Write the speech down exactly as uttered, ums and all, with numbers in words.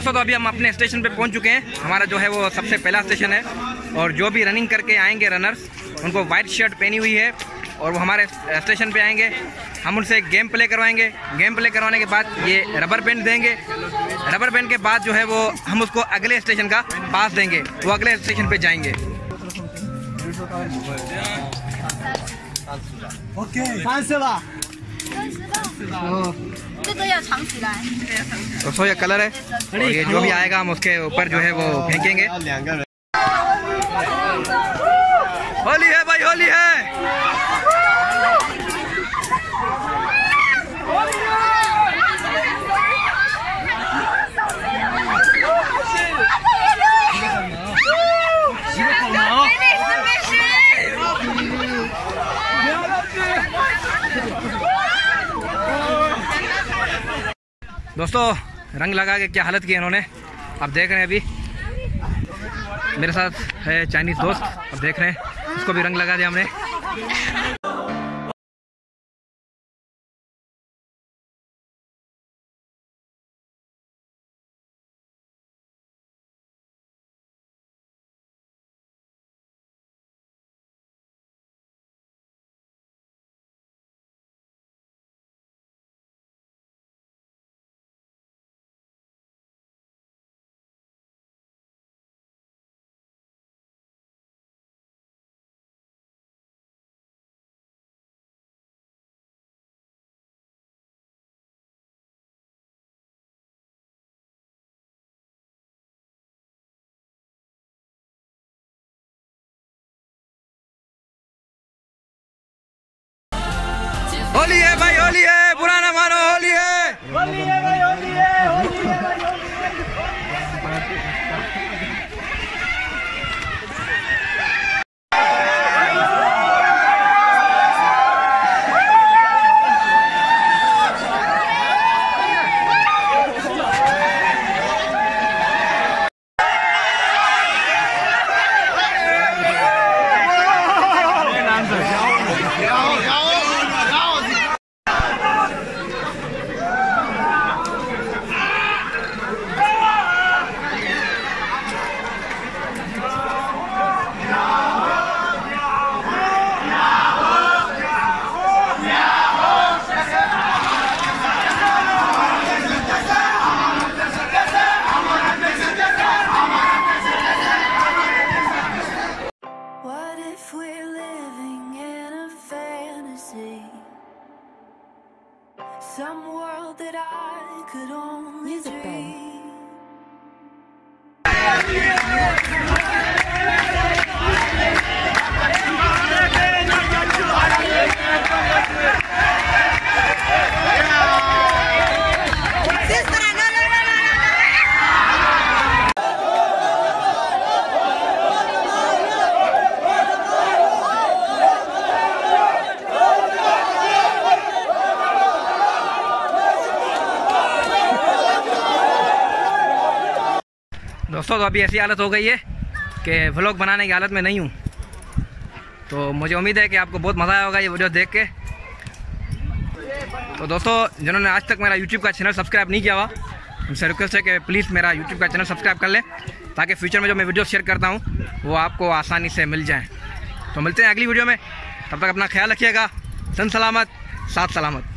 दोस्तों तो अभी हम अपने स्टेशन पे पहुंच चुके हैं। हमारा जो है वो सबसे पहला स्टेशन है और जो भी रनिंग करके आएंगे रनर्स उनको वाइट शर्ट पहनी हुई है और वो हमारे स्टेशन पे आएंगे। हम उनसे गेम प्ले करवाएंगे। गेम प्ले करवाने के बाद ये रबर बैंड देंगे। रबर बैंड के बाद जो है वो हम उसको अगले स्टेशन का पास देंगे, वो अगले स्टेशन पे जाएंगे। दोस्तों ये कलर है और ये जो भी आएगा हम उसके ऊपर जो है वो फेंकेंगे। होली है भाई, होली है। दोस्तों रंग लगा के क्या हालत की इन्होंने, आप देख रहे हैं। अभी मेरे साथ है चाइनीज दोस्त, अब देख रहे हैं उसको भी रंग लगा दिया हमने। होली है भाई, होली है, बुरा ना मानो, होली है। होली है भाई, होली है, होली है, होली है। Some world that I could only dream. दोस्तों तो अभी ऐसी हालत हो गई है कि व्लॉग बनाने की हालत में नहीं हूँ, तो मुझे उम्मीद है कि आपको बहुत मज़ा आया होगा ये वीडियो देख के। तो दोस्तों जिन्होंने आज तक मेरा यूट्यूब का चैनल सब्सक्राइब नहीं किया हुआ, उनसे रिक्वेस्ट है कि प्लीज़ मेरा यूट्यूब का चैनल सब्सक्राइब कर लें, ताकि फ्यूचर में जो मैं वीडियो शेयर करता हूँ वो आपको आसानी से मिल जाए। तो मिलते हैं अगली वीडियो में, तब तक अपना ख्याल रखिएगा। सन सलामत, साथ सलामत।